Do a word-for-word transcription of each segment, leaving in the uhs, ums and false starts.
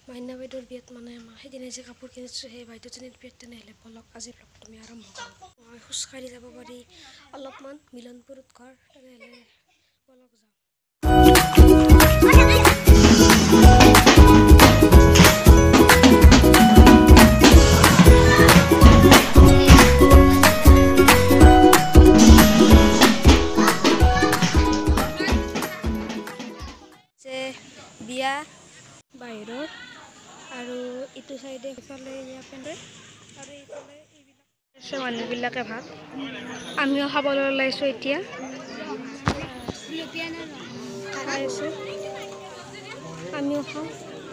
মাইনা বাইদেউৰ বিয়াত মানে সেইদিনা যে কাপোৰ কিনিছোঁ সেই বাইদেউজনীৰ বিয়াত তেনেহ'লে বলক আজি ব্লগটো আমি আৰম্ভ কৰোঁ। মই খোজকাঢ়ি যাব পাৰি অলপমান মিলনপুৰত ঘৰ, তেনেহ'লে বলক যাওঁ। বিয়া বাহিৰৰ আৰু ইটো চাইডে ইফালে ইয়াতে আৰু এইফালে এইবিলাক মানুহবিলাকে ভাত আমিও খাবলৈ ওলাইছোঁ এতিয়া খাই আছো আমিও খাওঁ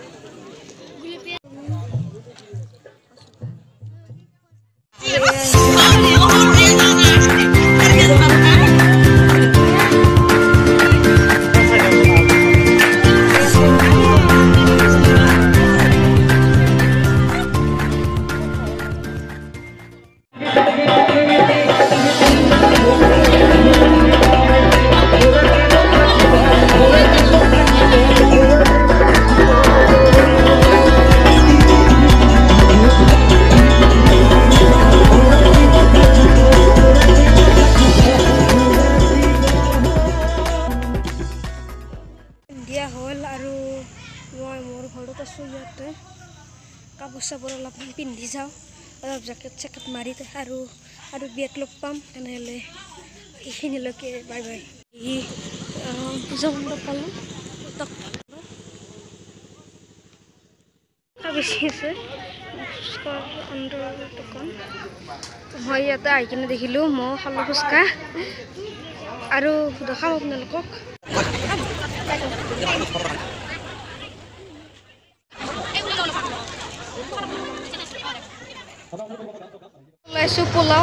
দিয়া হ'ল আৰু মই মোৰ ঘৰত আছোঁ ইয়াতে কাপোৰ চাপোৰ অলপমান পিন্ধি যাওঁ অলপ জেকেট চেকেট মাৰি আৰু আৰু বিয়াত লগ পাম তেনেহ'লে এইখিনিলৈকে বাই বাই এই পূজা মণ্ডপ পালোঁ বেছি আছে দোকান মই ইয়াতে আহি কিনে দেখিলোঁ মই খালোঁ ফুচকা আৰু দেখাম আপোনালোকক ওলাইছোঁ পোলাও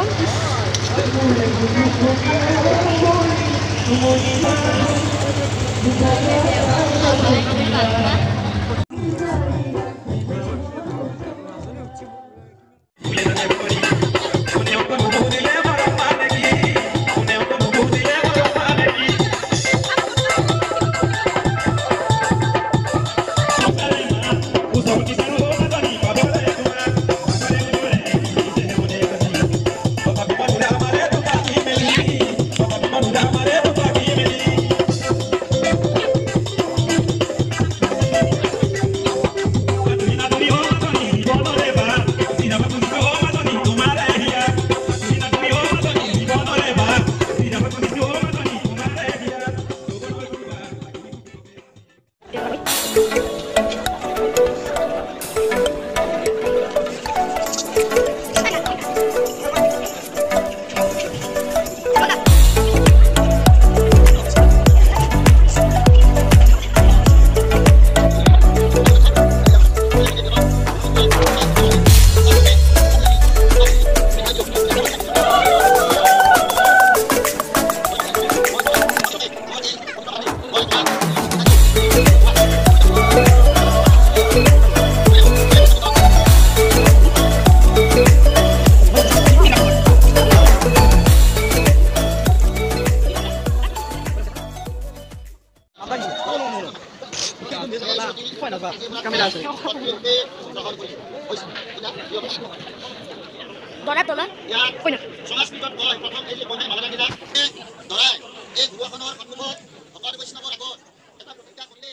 Dolar dolar. Punya. সংস্কৃতত কয় প্ৰথম এই যে বনাই মালাগিলা ধৰাই এই ভুৱাখনৰ সন্মুখত ভকত বৈষ্ণৱৰ আগত এটা প্ৰতিজ্ঞা কৰিলে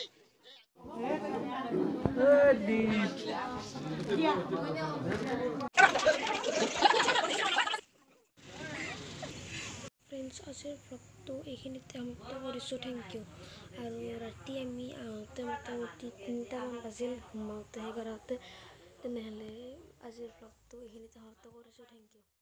ফ্ৰেণ্ডছ আজিৰ ব্লগটো এইখিনিতে সমাপ্ত কৰিছোঁ থেংক ইউ আৰু ৰাতি আমি আহোঁতে মোটামুটি তিনিটামান বাজিল সোমাওঁতে ঘৰতে তেনেহ'লে আজিৰ ব্লগটো এইখিনিতে সমাপ্ত কৰিছোঁ থেংক ইউ